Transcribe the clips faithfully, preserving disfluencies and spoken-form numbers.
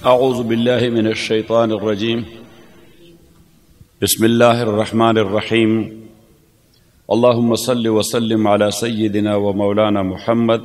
أعوذ بالله من الشيطان الرجيم بسم الله الرحمن الرحيم اللهم صل وسلم على سيدنا ومولانا محمد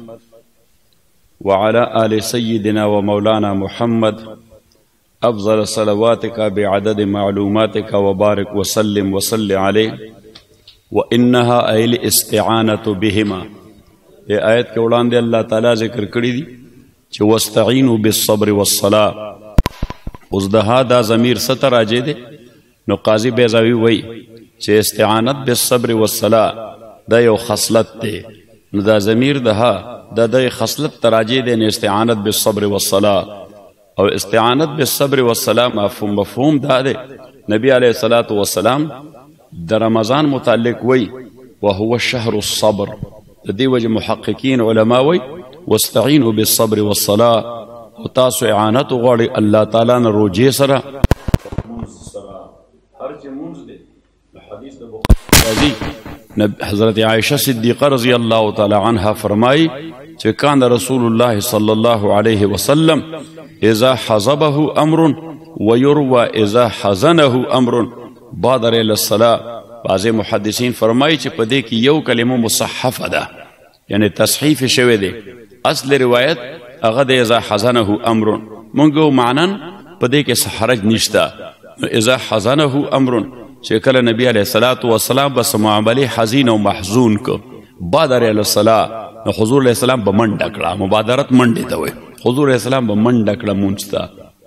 وعلى آل سيدنا ومولانا محمد أفضل صلواتك بعدد معلوماتك وبارك وسلم وصل عليه وإنها أي الاستعانة بهما. یہ آیت کے وڑاندے اللہ تعالیٰ ذکر کری دی چھ واستعینوا بالصبر والصلاة اس دہا دا ضمیر ستر آجے دے نو قاضی بیضاوی وی چھ استعانت بالصبر والصلاة دا یو خصلت دے نو دا ضمیر دہا دا دا خصلت تراجے دے نو استعانت بالصبر والصلاة او استعانت بالصبر والصلاة مفہوم مفہوم دا دے نبی علیہ الصلاة والسلام دا رمضان متعلق وی وهو الشهر الصبر دی وجہ محققین علماء وی واستعینوا بالصبر والصلاة و تاسو اعانت غوڑی اللہ تعالیٰ نے روجے سرا حضرت عائشہ صدیقہ رضی اللہ تعالی عنہ فرمائی کہ کان رسول اللہ صلی اللہ علیہ وسلم اذا حضبه امر ویروى اذا حزنه امر بادر الى الصلاة. بعض محدثین فرمائی چھ پدے کی یو کلمہ مصحف دا یعنی تصحیف شوے دے اصل روایت اغد اذا حزنه امر منگو معنن پدے کے سحرج نشتا اذا حزنه امر چکل نبی علیہ السلام بس معاملی حزین و محزون کو بادر علیہ السلام حضور علیہ السلام بمن ڈکڑا مبادرت من دیتا ہوئے حضور علیہ السلام بمن ڈکڑا منچتا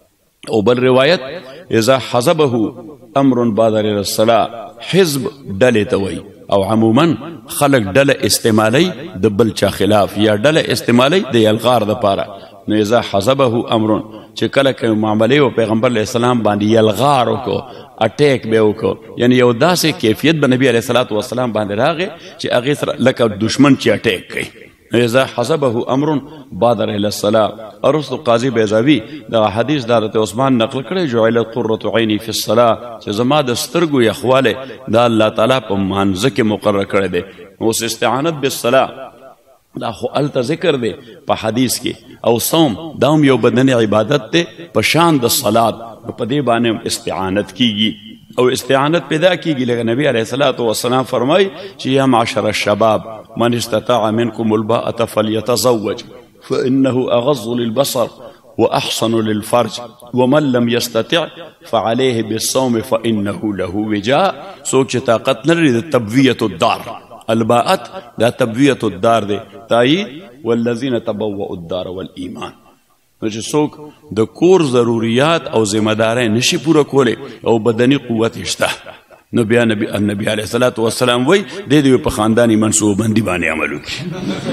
او بل روایت اذا حزبه امر بادر علیہ السلام حزب ڈلیتا ہوئی او عموما خلق ڈل استعمالی دبل چا خلاف یا ڈل استعمالی دی الغار دا پارا نو اذا حزبه امرون چکلک معاملی و پیغمبر علیہ السلام باندی یلغارو کو اٹیک بیو کو یعنی یو دا سے کیفیت با نبی علیہ السلام باندی راگے چی اغیث لکا دشمن چی اٹیک کئی اذا حزبه امرون بادر الى الصلاة. اور اس تو قاضی بیضاوی دا حدیث دارت عثمان نقل کرے جو علت قررت عینی فی الصلاة چی زما دسترگو یخوالے دا اللہ تعالیٰ پا مانزک مقرر کرے دے اس استعانت بالصلاة دا خو علت ذکر دے پا حدیث کی او صوم داوم یو بدن عبادت دے پا شان دا صلاة پا دے بانے استعانت کی گی او استعانت پیدا کی گی لیکن نبی علیہ السلام فرمائی چی یا معاشر الشباب من استطاع منکم الباءة فلیتزوج فإنه أغض للبصر وأحصن للفرج ومن لم يستطع فعليه بالصوم فإنه له وجاء. سوک چی طاقت نرید تبویت الدار الباءت دا تبویت الدار دے تائید والذین تبوؤ الدار والایمان نوچہ سوک دا کور ضروریات او ذمہ داریں نشی پورا کولے او بدنی قوت اشتا نبی نبی علیہ السلام وی دے دیو پا خاندانی منصوب بندی بانے عملو کی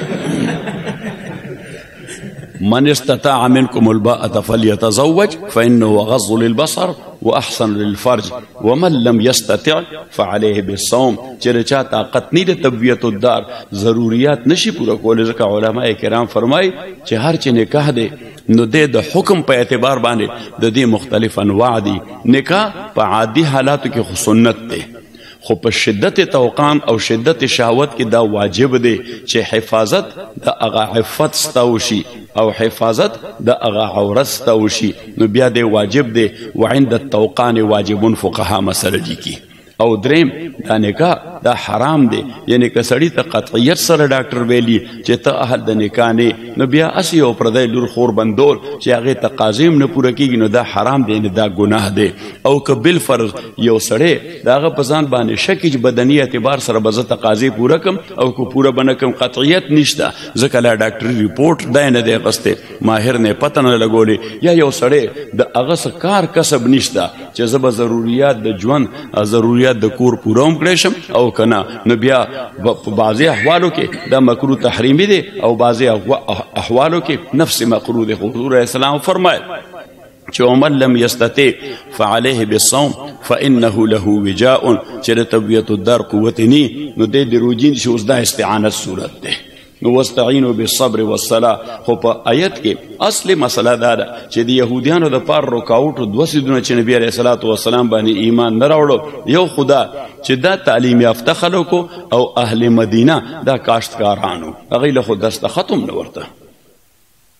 من استطاع منكم الباءة فليتزوج فإنه غض للبصر وأحسن للفرج ومن لم يستطع فعليه بالصوم. چرچا طاقت نہیں دے تبویت الدار ضروریات نشی پورا کولے زکا علماء کرام فرمائی چہ ہر چی نکاح دے نو دے دا حکم پہ اعتبار بانے دا دی مختلف انواع دی نکاح پا عادی حالاتو کی خسنت دے خو پا شدت توقان او شدت شہوت کی دا واجب دے چہ حفاظت دا اغا عفت ستاوشی او حفاظت دا اغا عورت ستاوشی نو بیا دے واجب دے وعند التوقان واجبون فقہا مسئلہ جی کی او دریم دا نکاح دا حرام دے یعنی کسڑی تا قطعیت سر ڈاکٹر ویلی چی تا احل دا نکاح نے نو بیا اسی او پردائی لور خور بندول چی آغی تقاضیم نو پورا کی گی نو دا حرام دے دا گناہ دے او که بالفرض یو سڑے دا آغا پزان بانے شکیج بدنی اعتبار سر بزا تقاضی پورا کم او که پورا بنکم قطعیت نشتا زکلا ڈاکٹری ریپورٹ دائے ندے قستے ماہر نے پتہ نہ لگولے یا یو سڑے دا آغا سکار کسب نشتا چی زبا ضروریات دا جوان ضروریات د کور پوروم کړشم او کنا نو بیا بعضی احوالو کې دا مکروه تحریمی دی او بعضی احوالو کې نفس مکروه دی. حضور علیہ السلام فرمائے چه ومن لم يستطع فعليه بالصوم فإنه له وجاء چه تبویت الدار قوتنی نو دے دی روجین شو اس دا استعانت صورت دے واستعینوا بالصبر والصلاة. خو پا آیت کے اصل مسئلہ دادا چه دی یہودیانو دا پار رکاوٹو دو سیدونو چه نبی علیہ السلام بانی ایمان نراوڑو یو خدا چه دا تعلیم یافته خلقو او اہل مدینہ دا کاشتکارانو اغیل خود دست ختم نورتا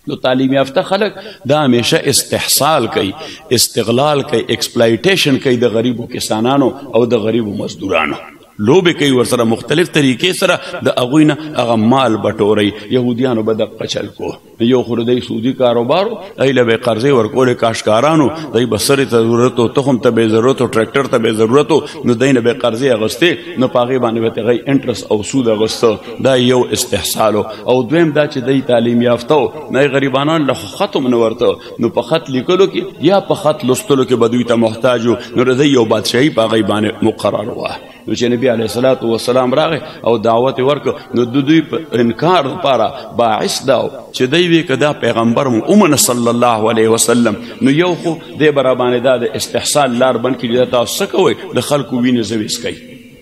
نو تعلیم یافته خلک دا همیشه استحصال کوي، استغلال کوي، ایکسپلایټیشن کوي د غریبو کسانانو او د غریبو مزدورانو، لوبې کوي ورسره مختلف طریقې سره د هغوی نه هغه مال بټورئ. یهودیانو به دقه چل کو، یو خو دی سودي کاروبارو، دی له به یې قرضې ورکولې کاشکارانو، دی به سرې ته ضرورت و، تخم ته به یې ضرورت و، ټریکټر ته به یې ضرورت و، نو دی نه به یې قرضې اخیستې، نو په هغې باندې به ته هغوی انټرست او سود اخیسته. دا یو استحصال و. او دویم دا چې دی تعلیم یافته و، نه یې غریبانان له خط هم نه ورته، نو په خط لیکلو کې یا په خط لوستلو کې به دوی ته محتاج و، نو د یو بادشاهي په هغوی باندې مقرر وه. نو چې نبی علیه الصلاة والسلام راغی او دعوت یې ورکړ، نو د دوی په انکار دپاره باعث دا و چې دی وی که دا پیغمبر مو ومنه صلی الله علیه وسلم، نو یو خو دی به را باندې دا د استحصال لار بند کړي، دا تاسو څه کوئ د خلکو وینې زه ویسکئ،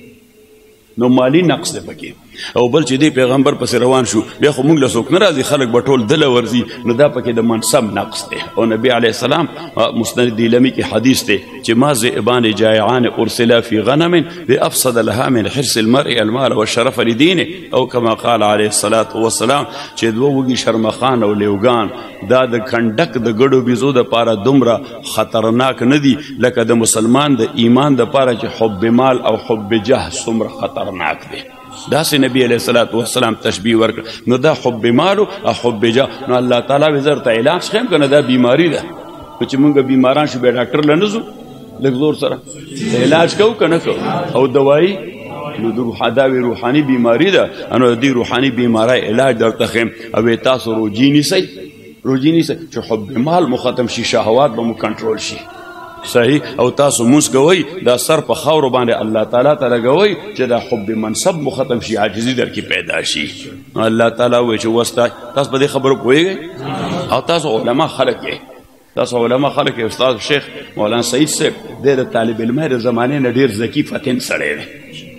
نو مالی نقص دی پکې. او بل چې دی پیغمبر پسې روان شو، بیا خو موږ له څوک نه راځي، خلک به ټول دله ورځي، نو دا پکې د منصب نقص دی. او نبی علیه السلام مسند دیلمی کې حدیث دی چې ما ذئبان جائعان ارسلا فی غنم بافسد لها من حرص المرء المال والشرف لدینه، او کما قال علیه الصلاة والسلام چې دوه وږي شرمخان او لیوګان دا د کنډک د ګډو بیزو دپاره دومره خطرناک نه دي لکه د مسلمان د ایمان دپاره چې حب مال او حب جاه څومره خطرناک دی. داسې نبی علیه الصلاة والسلام تشبیه ورکړه. نو دا حب مالو او حب جاه، نو الله تعالی وی زر ته علاج ښیم که نه، دا بیماري ده. نو چې مونږ بیماران شو بیا ډاکټر له نه ځو لږ زور سره علاج کوو که نه کوو، او دوایي نو د دا وی روحاني بیماري ده. نو د دې روحاني بیمارۍ علاج درته ښیم. او تاسو روجي نیسئ، روجي نیسئ چې حب مال مو ختم شي، شهوات به مو کنټرول شي. صحیح. او تاسو مونځ کوئ، دا سر په خاورو باندې الله تعالی ته لګوئ چې دا حب منصب مو ختم شي، عاجزي در کې پیدا شي. الله تعالی وایي چې وستا تاسو په دې خبرو پوهېږئ، او تاسو علما خلک یې، تاسو علما خلک یې. استاد شیخ مولانا سعید صاحب دی د طالب علمۍ د زمانې نه ډېر ذکي فتن سړی دی.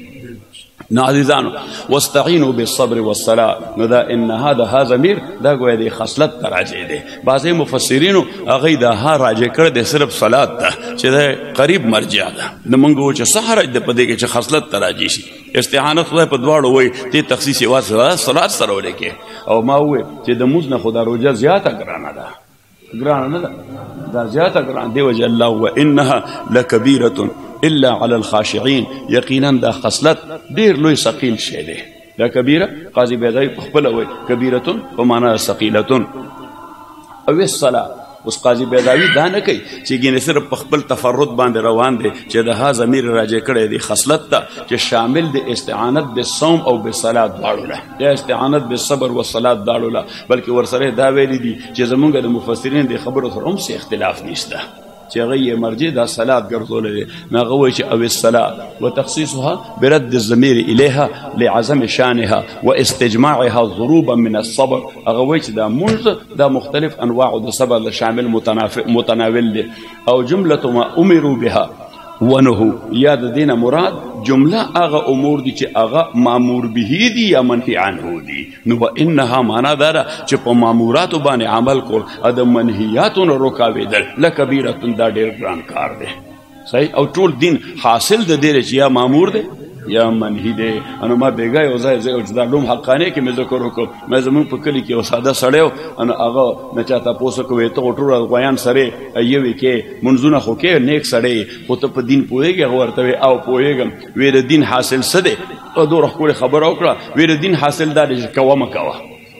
نو عزیزانو واستعینوا بالصبر والصلاة، نو دا ان هذا ها ضمیر دا گویا دی خصلت ته راجع دی. بعضې مفسرینو هغوی دا ها راجع کړی دی صرف صلات ته چې دا قریب مرجع ده. نو موږ وایو چې څه حرج ده په دې کې چې خصلت ته راجع شي. استعانت خدای په دواړو وایي، دې تخصیص یوازې صلات سره ولیکې. او ما ووایي چې د مونځ نه خو دا روژه زیاته ګرانه ده، ګرانه نه ده، دا زیاته ګرانه. دې وجه الله وانها لکبیرة الا علی الخاشعین، یقینا دا خصلت ډیر لوی ثقیل شی دی. دا کبیره قاضي بیضاوي په خپله وایي کبیرتون په معنا ثقیلتون. او الصلاة، اوس قاضي بیضاوي دا نه کوي چې ګینې صرف په خپل تفرد باندې روان دی چې د ها ضمیر راجع کړی دی خصلت ته چې شامل د استعانت بالصوم او بالصلاة دواړو له، یا استعانت بالصبر والصلاة دواړو له. بلکې ورسره دا ویلي دي چې زمونږ د مفسرین د خبرو سره هم څه اختلاف نشته چې هغه یې مرجع دا صلات ګرځولی دی. نو هغه وایي چې او الصلاة وتخصیصها برد الضمیر الیها لعظم شانها واستجماعها ضروبا من الصبر. هغه وایي چې دا مونځ دا مختلف انواع د صبر له شامل متناول دی. او جملة ما امروا بها ونهو، یا د دینه مراد جمله هغه امور دي چې هغه مامور به دي یا منهي عنه دي. نو وانها معنا دا ده چې په ماموراتو باندې عمل کول او د منهیاتو نه روکاوېدل لکبیرة، دا ډېر ګران کار دی. صحیح. او ټول دین حاصل د دې چې یا مامور دی یا منهي دی. انو ما بیګا یو ځای ځای دا ډوم حقانې کې مې ذکر وکړ. مې زمونږ په کلي کې یو ساده سړی و، انو هغه نه چا تپوس وکړ وایي ته خو ټول غویان سره یوې کې منځونه خو کې نیک سړی، خو ته په دین پوهېږې؟ هغه ورته وایي او پوهېږم. وایي د دین حاصل څه دی؟ او دومره ښکلې خبره وکړه. وایي د دین حاصل دا دی چې کوه مه کوه.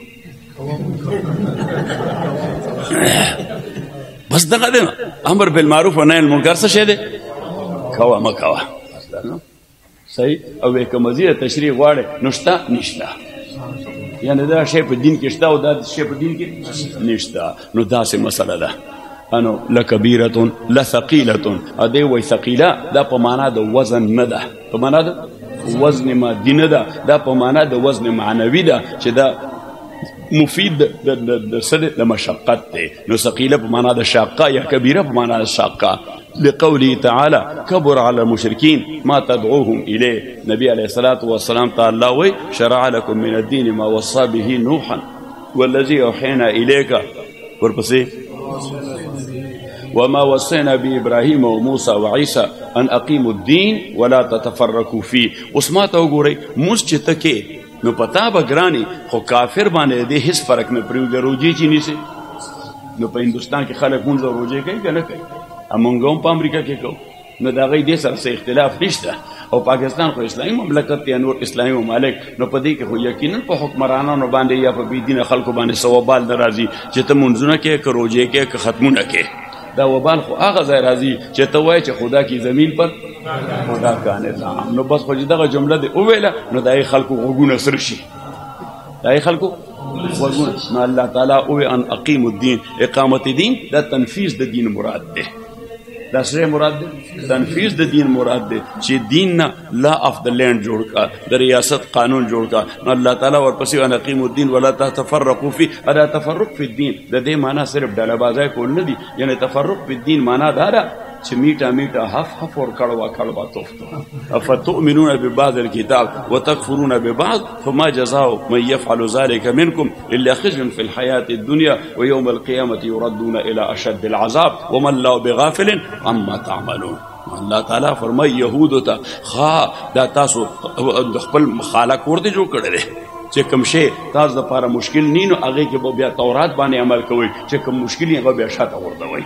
بس دغه دی، امر بالمعروف و نهی عن المنکر څه شی دی؟ کوه مه کوه. صحیح. او که مزید تشریح غواړي نو شته نشته، یعنی دا شی په دین کې شته او دا شی په دین کې نشته. نو داسې مسله ده. انو لکبیرة لثقیلة، ا دې وایي ثقیله دا په معنا د وزن نه ده، په معنا د وزن مادي نه ده، دا په معنا د وزن معنوي ده چې دا مفید د څه د مشقت دی. نو ثقیله په معنا د شاقه یا کبیره په معنا د شاقه. لقوله تعالى كبر على المشركين ما تدعوهم إليه. نبي عليه الصلاة والسلام تعالى وي شرع لكم من الدين ما وصى به نوحا والذي أوحينا إليك ورپسې وما وصينا بإبراهيم وموسى وعيسى أن أقيموا الدين ولا تتفرقوا فيه. اوس ما ته وګورئ، موږ چې ته کې نو پتا به ګراني خو کافر باندې دې هیڅ فرق نه پرېږدي روجې چې نیسي نو په هندوستان کې خلک مونځ او روجې کوي که نه کوي مونږ هم په امریکا کې کوو نو د هغوی دې سره څه اختلاف نشته او پاکستان خو اسلامي مملکت دی نور اسلامي ممالک نو په دې کې خو یقینا په حکمرانانو باندې یا په بېدینه خلکو باندې څه وبال نه راځي چې ته مونځونه کوې که روجې کوې که ختمونه کوې دا وبال خو هغه ځای راځي چې ته وایې چې خدا کی زمین پر خدا کا نظام نو بس خو چې دغه جمله دې وویله نو د هغې خلکو غوږونه سره شي د هغې خلکو غوږونه نو الله تعالی ووی ان اقیم الدین اقامت دین دا تنفیذ د دین مراد دی دا سره مراد دی تنفیذ د دین مراد دی چې دین نه لا اف د لینډ جوړ کا د ریاست قانون جوړ کا نو الله تعالی ورپسې ان اقیم الدین ولا تتفرقوا فی ادا تفرق فی الدین د دې معنی صرف ډله بازای کول نه دي یعنی تفرق فی الدین معنی دا ده چې میټا میټا حف حف اور کڑوا کڑوا توفتو افتؤمنون ببعض الكتاب وتكفرون ببعض فما جزاء من يفعل ذلك منكم الا خزي في الحياة الدنيا ويوم القيامة يردون الى اشد العذاب وما الله بغافل عما تعملون الله تعالی فرمای یهودو ته خا دا تاسو خپل خالق ورته جوړ کړی چې کوم شی تاسو لپاره مشکل نه نو هغه کې بیا تورات باندې عمل کوئ چې کوم مشکل یې هغه بیا شاته ورته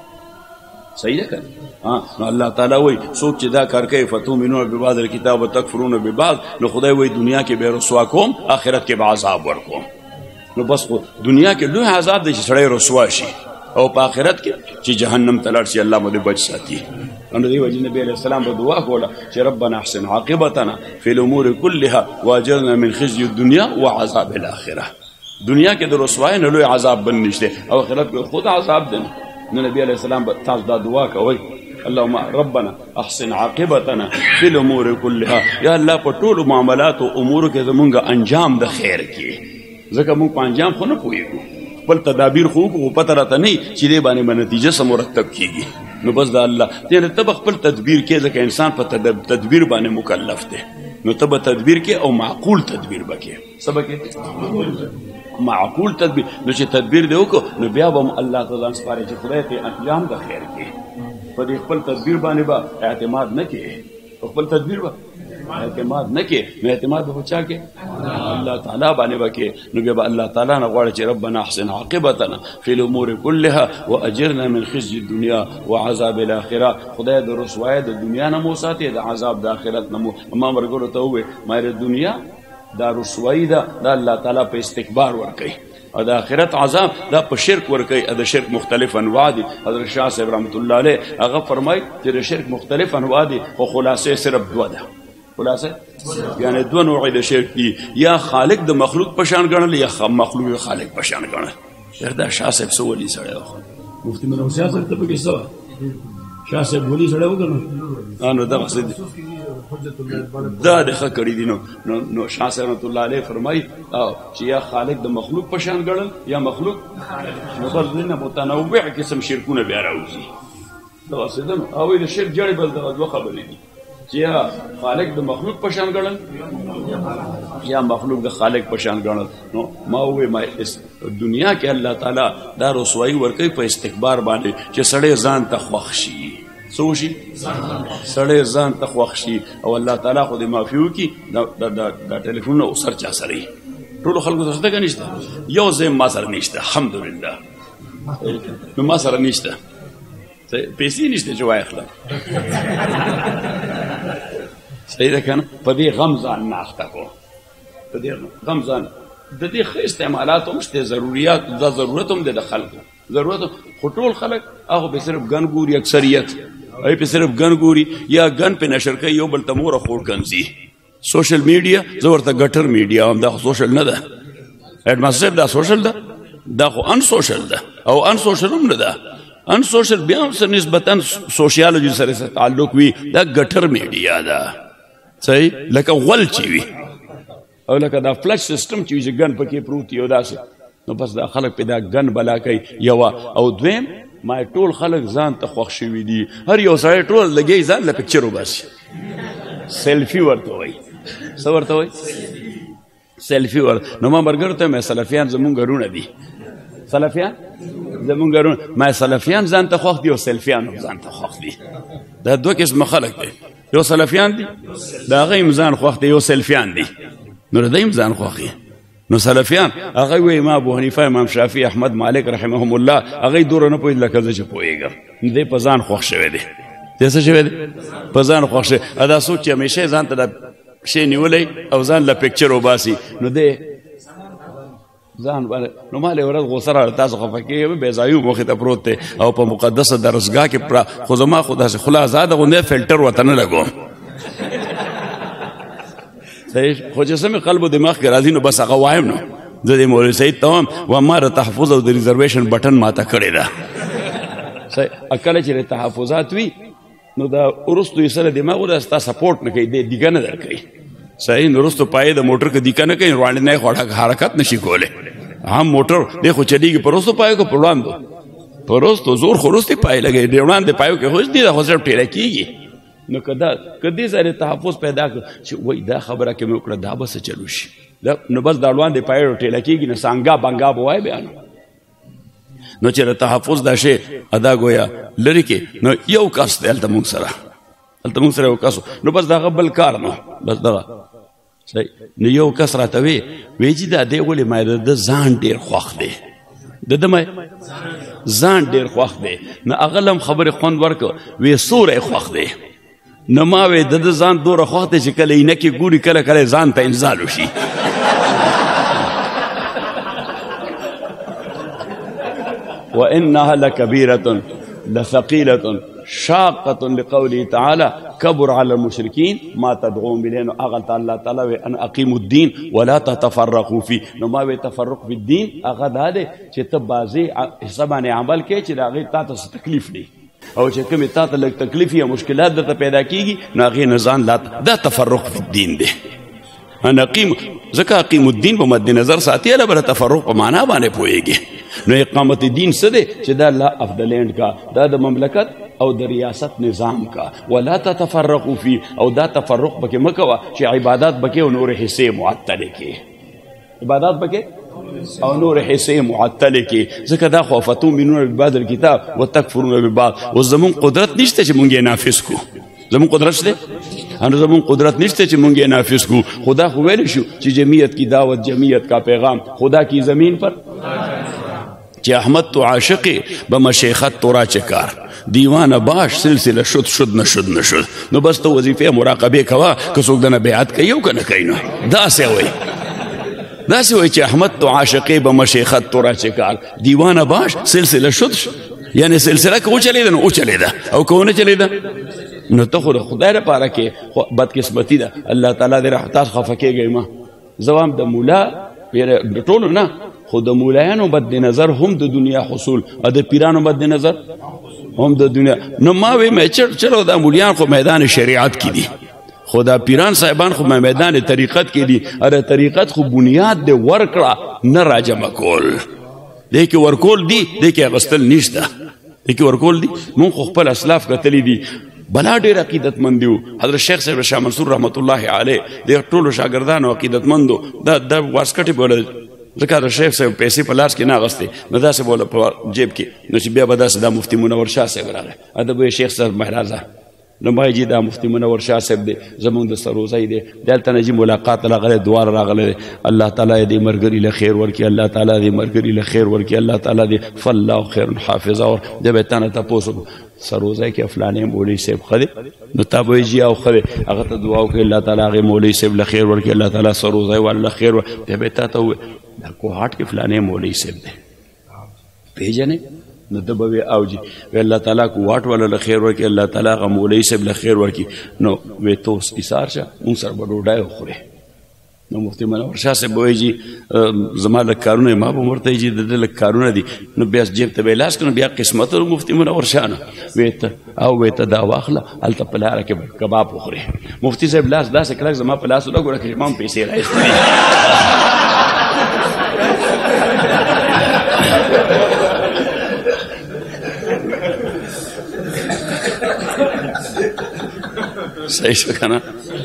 صحیح ده کنه ها نو الله تعالی وای څوک چې دا کار کوي فتؤمنون ببعض الكتاب وتکفرون ببعض نو خدای وای دنیا کې به رسوا کوم آخرت کې به عذاب ورکوم نو بس خو دنیا کې لوی عذاب دی چې سړی رسوا شي او په آخرت کې چې جهنم ته لاړ شي الله مو دې بچ ساتي نو دې وجه نبی علیہ السلام به دعا کوله چې ربنا احسن عاقبتنا فی الامور كلها واجرنا من خزي الدنيا وعذاب الاخره دنیا کې د رسوای نه لوی عذاب بن نشته او آخرت کې خود عذاب دی نو نبی علیہ السلام تاسو دا دعا کوئ اللهم ربنا احسن عاقبتنا فی الامور كلها یا الله په ټولو معاملات او امور کې زمونږ انجام د خیر کې ځکه موږ په انجام خو نه پوهېږو خپل تدابیر خو وکړو پته راته نه وي چې دې باندې به نتیجه څه مرتب کېږي نو بس د الله یعنې ته به خپل تدبیر کې ځکه انسان په تدبیر باندې مکلف دی نو ته به تدبیر کې او معقول تدبیر به کې څه به کې معقول تدبیر نو چې تدبیر دی وکړو نو بیا به هم الله ته ځان سپارې چې خدای ته انجام د خیر کې په دې خپل تدبیر باندې به اعتماد نه کې په خپل تدبیر به اعتماد نه کې نو اعتماد به چا کې الله تعالی باندې به کې نو بیا به الله تعالی نه غواړي چې ربنا احسن عاقبتنا فی الامور كلها واجرنا من خزي الدنيا وعذاب الاخره خدای د رسوای د دنیا نه مو ساتي د عذاب د آخرت نه مو ما ورګورو ته وې مې د دنیا دا رسوایی دا دا الله تعالی په استکبار ورکوي او د آخرت عذاب دا په شرک ورکوي د شرک مختلف انواع دي حضرت شاه صاحب رحمت الله علیه هغه فرمایي چې د شرک مختلف انواع دي خو خلاصې صرف دوه ده خلاصې یعنی دوه نوع د شرک دي یا خالق د مخلوق په شان ګڼل یا مخلوق خالق په شان ګڼل دا شاه صاحب څه ولي سړی مفتي منور شاه صاحب ته پکې څه شاه صاحب ولي سړی وګڼل نو دغه څه دا د ښه کړي دي نو نو شاه صاحب رحمت الله علیه فرمایي چې یا خالق د مخلوق په شان ګڼل یا مخلوق نو بس نه متنوع قسم شرکونه بیا راوځي دغسې ده نو هغوی د شرک جړې بل دغه دوه خبرې دي چې یا خالق د مخلوق په شان ګڼل یا مخلوق د خالق په شان ګڼل نو ما وویې ما دنیا کې الله تعالی دا رسوایي ورکوي په استکبار باندې چې سړی ځان ته خوښ شي څه وشي سړی ځان ته خوښ شي او الله تعالی خو دې معافي وکړي دا ټلیفونونه اوسر چا سره وي ټولو خلکو ته څه نشته یو ځای ما سره نشته الحمدلله نو ما سره نشته پیسې نشته چې واخلم صحیح ده که نه په دې غم ځان نه اخته کړو په دې غم ځان د دې ښه استعمالات هم شته ضروريات دا ضرورت هم دی د خلکو ضرورت خو ټول خلک هغه به صرف ګن ګوري اکثریت هغوی په صرف ګن ګوري یا ګن په نشر کوي یو بل ته موره خور ګنځي سوشل میډیا زه ورته ګټر میډیا هم دا خو سوشل نه ده هیډماسټر صاحب دا سوشل ده دا خو ان سوشل ده او ان سوشل هم نه ده ان سوشل بیا هم سره نسبتا سوشیالوجي سره تعلق وي دا ګټر میډیا ده صحیح لکه غول چې وي او لکه دا فلش سیستم چې وي چې ګن پکې پروت یو داسې نو بس دا خلک په دا ګن بلا کوي یوه او دویم ما ټول خلک ځان ته خوښ شوي دي هر یو سړی ټول لګی ځان له پکچر وباسي سیلفي ورته وایي څه ورته وایي سیلفي ورته نو ما ملګرو ته مې سلفیان زمونږ ګرونه دي سلفیان زمونږ ګرونه ما سلفیان ځان ته خوښ دي او سیلفیان هم ځان ته خوښ دي دا دوه قسمه خلک دي یو سلفیان دي د هغه هم ځان خوښ دي یو سیلفیان دي نو د دیم ځان خوښي. نو سلفیان هغه وایي ما ابو حنیفه امام شافعي احمد مالک رحمهم الله هغه دوره نه پوهېدل لکه زه چې پوهېږم. دی په ځان خوښ شوی دی. دی څه شوی دی؟ په ځان خوښ شوی. دا څوک چې همیشه ځان ته دا شی نیولی او ځان له پکچر وباسي نو دی ځان باندې نو ما له ورځ غوسه راغله تاسو خفه کېږئ بې ځایو مخې ته پروت دی او په مقدسه درسګاه کې پره خو زما خو داسې خوله ازاده غوندې فلټر ورته نه لګوم. صحیح خو چې څه مې قلب و دماغ کې راځي نو بس هغه وایم نو زه د مولوي سعید ته وایم وایم ما د تحفظ او د ریزرویشن بټن ماته کړې ده. صحیح کله چې د تحفظات وي نو دا وروستو یې سره دماغ و ستا سپورټ نه کوي دی دیګه نه در کوي. صحیح نو وروستو پایې د موټر که دیګه نه کوي وړاندې نه یې حرکت نشي کولی. هم موټر دی خو چلیږي په وروستو پایو که په وړاندو په وروستو زور خو وروستې پایې لګوي د وړاندې پایو کې خوش دي دا خو صرف ټیله کېږي. نو که دا که دې ځای تحفظ پیدا کړه چې وایي دا خبره کې مې وکړه دا به څه چلو شي نو بس دا وړاندې پایې ټیله کېږي نو سانګا بنګا به وایي بیا نو نو چې د تحفظ دا شی ادا گویا لرې کې نو یو کس دی هلته مونږ سره هلته مونږ سره یو کس نو بس د هغه بل کار نو بس دغه صحیح نو یو کس راته وی وی چې دا دی ولې ما د ده ځان ډېر خوښ دی د ده ما ځان ډېر خوښ دی نو هغه له هم خبرې خوند ورکړه وی سوری خوښ دی نو ما وی د ده ځان دومره خوښ دی چې کله عینکې ګوري کله کله ځان ته انزال وشي. وإنها لكبيرة لثقيلة شاقة لقوله تعالى كبر على المشركين ما تدعون إليه أغلط الله تعالى أن أقيموا الدين ولا تتفرقوا فيه. نو ما وی تفرق في الدين هغه دا دی چې ته بازي حسابانې عمل کوې چې د هغې تا ته څه تکلیف دی او چې کومې تا ته لږ تکلیف یا مشکلات درته پیدا کېږي نو هغې نه ځان لا دا تفرق في الدین دی. ان اقیم ځکه اقیم الدین په مد نظر ساتي هله به د تفرق په معنا باندې پوهېږي. نو اقامت دین څه دی چې دا لا اف د لینډ کا دا د مملکت او د ریاست نظام کا ولا تتفرقوا فی او دا تفرق پکې مه کوه چې عبادات پکې او نور حصې معطلې کې عبادات پکې او نور حصې معطلې کې ځکه دا خو فتؤمنون ببعض الکتاب وتکفرون ببعض اوس زمونږ قدرت نشته چې مونږ یې نافظ کړو. زمونږ قدرت شته انو زمون قدرت نشته چې مونږ یې نافذ کو. خدا خو ویلی شو چې جمعیت کی دعوت جمعیت کا پیغام خدا کی زمین پر چې احمد تو عاشقی به مشیخت تو را چکار دیوانه باش سلسله شد شد نشد نشد نو بس تو وظیفه مراقبه کوا که څوک دنه بیعت کوي او که نه کوي نو داسې وایي داسې وایي چې احمد تو عاشقی به مشیخت تو را چکار دیوانه باش سلسله شد شد یعنی سلسله که وچلیده نو وچلیده او که ونه چلیده نو ته خو د خدای لپاره کې بدقسمتي ده. الله تعالی دې رحمت تاسو خفه کېږئ مه زه وایم د مولا د ټولو نه خو د مولایانو بد نظر هم د دنیا حصول او د پیرانو بد نظر هم د دنیا. نو ما وی چلو دا مولیان خو میدان شریعت کې دي خو دا پیران صاحبان خو میدان طریقت کې دي اره طریقت خو بنیاد دی ورکړه نه راجمع کول دی کې ورکول دي دی کې اغوستل نشته دی کې ورکول دي. مونږ خو خپل اسلاف کتلی دي بلا ډېر عقیدتمند و حضرت شیخ صاحب شاه منصور رحمت الله علیه د ټولو شاګردانو عقیدتمندو دا د واسکټې بوله ځکه د شیخ صاحب پیسې په لاس کې نه اغوستې نو داسې بوله په جیب کې نو چې بیا به داسې دا مفتي منور شاه صاحب راغی ادب یې شیخ صاحب مهرازه نو ما جی دا مفتی منور شاه صاحب دی زمونږ د سروزی دی دلته نه جي ملاقات راغلی دوار راغلی الله تعالی دې مرګري له خیر ورکړي الله تعالی دې مرګري له خیر ورکړي الله تعالی دې فالله خیر حافظه اور د به تانه تاسو سروزی کې فلانه مولوی صاحب خدي نو تا به جی او خدي هغه ته دعا وکړي الله تعالی هغه مولوی صاحب له خیر ورکړي الله تعالی سروزی ول خیر ورکړي به تا ته دا کوهاټ کې فلانه مولوی صاحب دی پیژنې نو د به وی او جی وی الله تعالی کو واټ ولا له خیر ورکړي الله تعالی هغه مولوی صاحب له خیر ورکړي نو وی توس ایثار شه مونږ سره به ډوډۍ وخوري نو مفتی منور شاه صاحب وایي جی زما له کارونه ما به ورته جي د له کارونه دي نو بیا جیب ته ویلاس کنه بیا قسمت مفتی منور شاه نه وی ته او وی ته دا واخله الته په لاره کې کباب وخوري مفتی صاحب لاس داسې کلک زما په لاس وګوره چې ما پیسې راځي صحیح شو کنه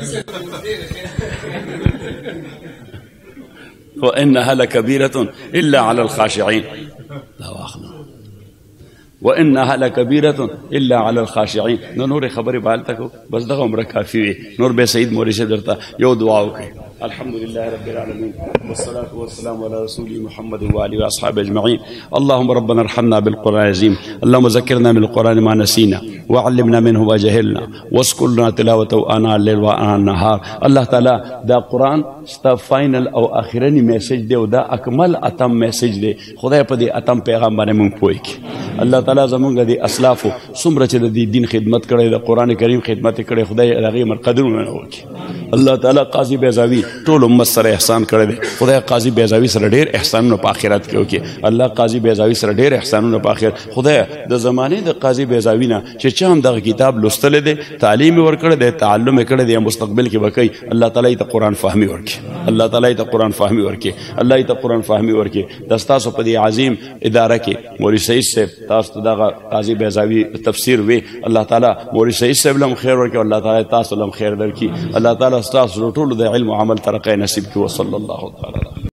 وإنها لكبيرة إلا على الخاشعين لا واخنا وإنها لكبيرة إلا على الخاشعين نو نور خبري بالتکو بس دغه عمره کافی وي نور به سید مولوی صاحب درته یو دعا وکړي الحمد لله رب العالمين والصلاة والسلام على رسول محمد وآله وأصحابه أجمعين. اللهم ربنا ارحمنا بالقرآن العظيم، اللهم ذكرنا من القرآن ما نسينا وعلمنا منه ما جهلنا واذكر لنا تلاوته آناء الليل وآناء النهار. الله تعالی دا قرآن ستا فاینل او آخرنی میسج دی او دا اکمل اتم میسج دی. خدای په دې اتم پیغام باندې مونږ پوه کړي. الله تعالی زمونږ د اسلافو څومره چې د دې دین خدمت کړی، د قرآن کریم خدمت کړی، خدای هغې عمر قدرونه وکړي. الله تعالی قاضي بیضاوي ټول امت سره احسان کړی دی. خدای قاضي بیضاوي سره ډېر احسانونه په آخرت کې وکړي. الله قاضي بیضاوي سره ډېر احسانونه په آخرت. خدای د زمانې د قاضي بیضاوي نه چې چا هم دغه کتاب لوستلی دی، تعلیم یې ورکړی دی، تعلم یې کړی دی، مستقبل کې به کوي، الله تعالی ته قرآن فهمي ورکړي. الله تعالی ته قرآن فهمي ورکړي. الله ته قرآن فهمي ورکړي. د ستاسو په دې عظیم اداره کې مولوي سعید صاحب تاسو ته دغه قاضي بیضاوي تفسیر وی، الله تعالی مولوي سعید صاحب لهم خیر ورکړي، الله تعالی تاسو لهم خیر درکړي. الله تعالی ستاسو ټولو د علم او عمل ترقی نصیب کړي. وصلی الله تعالی